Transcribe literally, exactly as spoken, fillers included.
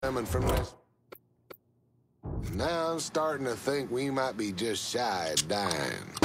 coming from this. Now I'm starting to think we might be just shy of dying.